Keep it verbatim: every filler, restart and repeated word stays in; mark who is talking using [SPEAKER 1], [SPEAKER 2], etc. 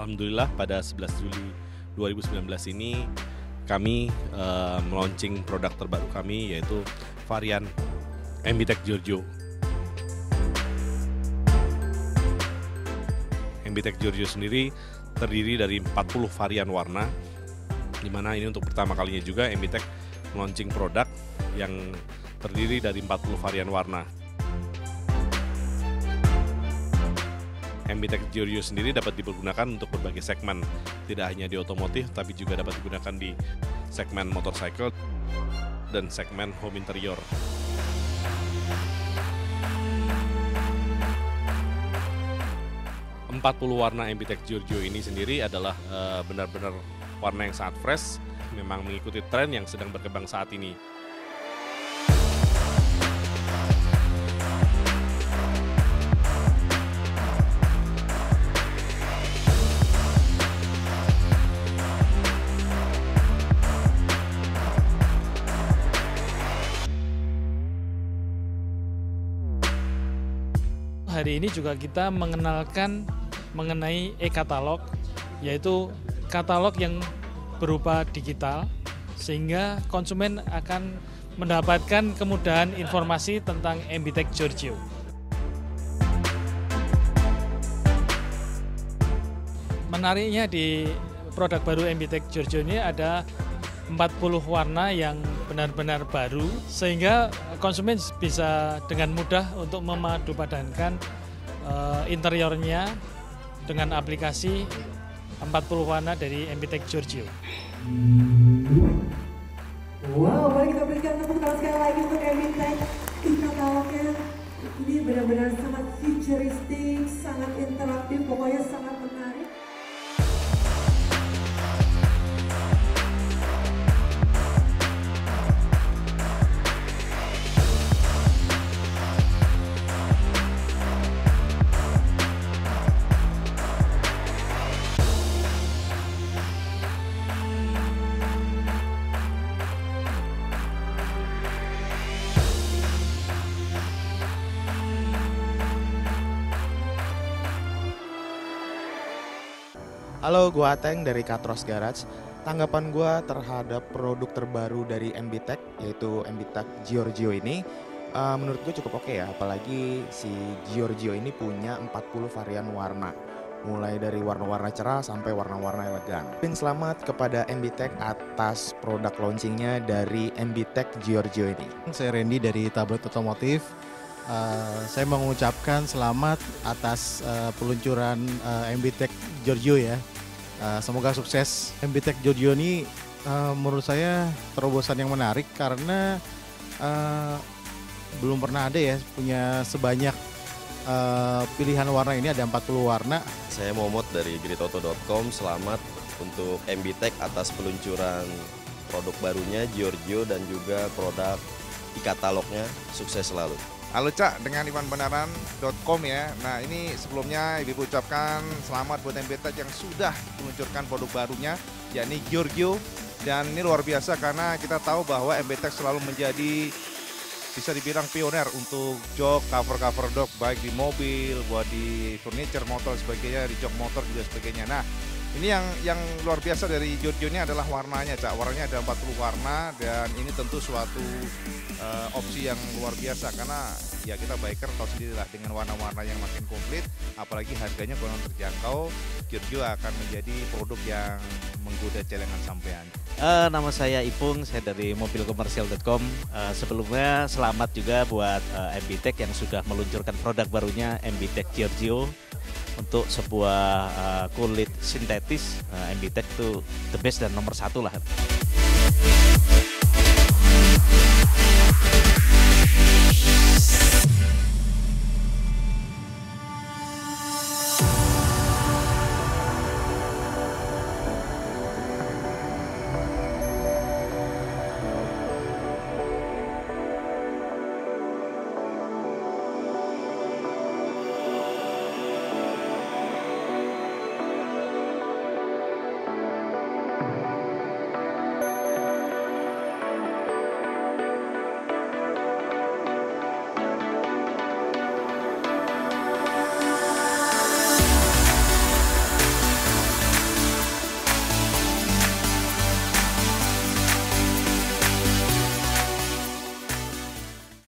[SPEAKER 1] Alhamdulillah pada sebelas Juli dua ribu sembilan belas ini kami uh, meluncing produk terbaru kami, yaitu varian Ambitech Giorgio. Ambitech Giorgio sendiri terdiri dari empat puluh varian warna, di mana ini untuk pertama kalinya juga Ambitech meluncing produk yang terdiri dari empat puluh varian warna. Ambitech Giorgio sendiri dapat dipergunakan untuk berbagai segmen, tidak hanya di otomotif, tapi juga dapat digunakan di segmen motorcycle dan segmen home interior. empat puluh warna Ambitech Giorgio ini sendiri adalah uh, benar-benar warna yang sangat fresh, memang mengikuti tren yang sedang berkembang saat ini.
[SPEAKER 2] Hari ini juga kita mengenalkan mengenai e-katalog, yaitu katalog yang berupa digital, sehingga konsumen akan mendapatkan kemudahan informasi tentang Ambitech Giorgio. Menariknya di produk baru Ambitech Giorgio ini ada empat puluh warna yang benar-benar baru, sehingga konsumen bisa dengan mudah untuk memadupadankan uh, interiornya dengan aplikasi empat puluh warna dari Ambitech Giorgio.
[SPEAKER 3] Wow, mari kita berikan tepuk tangan sekali lagi untuk Ambitech. E-katalognya ini benar-benar sangat futuristik, sangat interaktif, pokoknya sangat menarik.
[SPEAKER 4] Halo, gua Ateng dari Katros Garage. Tanggapan gua terhadap produk terbaru dari Ambitech, yaitu Ambitech Giorgio ini, uh, menurut gue cukup oke ya. Apalagi si Giorgio ini punya empat puluh varian warna, mulai dari warna-warna cerah sampai warna-warna elegan. Dan selamat kepada Ambitech atas produk launchingnya dari Ambitech Giorgio ini.
[SPEAKER 5] Saya Randy dari Tablet Otomotif. Uh, saya mengucapkan selamat atas uh, peluncuran uh, Ambitech Giorgio ya. Uh, semoga sukses. Ambitech Giorgio ini uh, menurut saya terobosan yang menarik karena uh, belum pernah ada ya punya sebanyak uh, pilihan warna ini, ada empat puluh warna.
[SPEAKER 6] Saya Momot dari Gritoto dot com. Selamat untuk Ambitech atas peluncuran produk barunya Giorgio dan juga produk e-katalognya. Sukses selalu.
[SPEAKER 7] Halo Cak, dengan iwan benaran dot com ya. Nah ini sebelumnya Ibu ucapkan selamat buat Ambitech yang sudah meluncurkan produk barunya, yakni Giorgio. Dan ini luar biasa karena kita tahu bahwa Ambitech selalu menjadi, bisa dibilang pioner untuk jok, cover-cover dok, baik di mobil, buat di furniture, motor, sebagainya, di jok motor juga sebagainya. Nah ini yang yang luar biasa dari Giorgio ini adalah warnanya Cak. Warnanya ada empat puluh warna dan ini tentu suatu uh, opsi yang luar biasa karena ya kita biker tahu sendirilah dengan warna-warna yang makin komplit, apalagi harganya kurang terjangkau, Giorgio akan menjadi produk yang menggoda celengan sampean.
[SPEAKER 8] Uh, nama saya Ipung, saya dari mobil komersial dot com. Uh, sebelumnya selamat juga buat uh, Ambitech yang sudah meluncurkan produk barunya Ambitech Giorgio. Untuk sebuah uh, kulit sintetis, uh, Ambitech itu the best dan nomor satu lah.